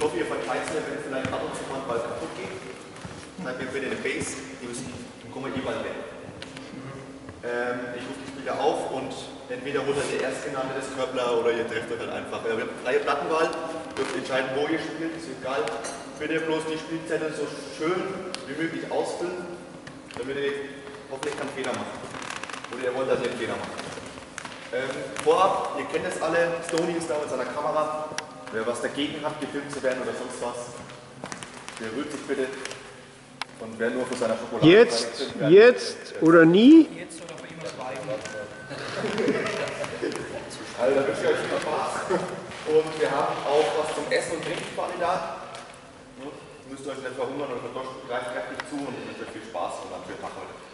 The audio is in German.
hoffe, ihr verzeiht mir, wenn vielleicht ab und zu mal ein Ball kaputt geht. Seid mir bitte eine Base, die müssen kommen eh bald weg. Ich rufe die Spieler auf und entweder holt der Erstgenannte des Körbler oder ihr trefft euch halt einfach. Wir haben freie Plattenwahl, dürft entscheiden, wo ihr spielt, ist egal. Bitte bloß die Spielzettel so schön wie möglich ausfüllen, damit ihr hoffentlich keinen Fehler macht. Oder ihr wollt, dass ihr einen Fehler macht. Vorab, ihr kennt es alle, Stoney ist da mit seiner Kamera. Wer was dagegen hat, gefilmt zu werden oder sonst was, der rührt sich bitte. Und wer nur für seine Schokolade... Jetzt oder nie? Jetzt oder für immer schweigen. Also da wünsche ich euch viel Spaß. Und wir haben auch was zum Essen und Trinken quasi da. Müsst ihr euch nicht verhungern oder verdursten, greift kräftig zu und wünsche euch viel Spaß und einen schönen Tag heute.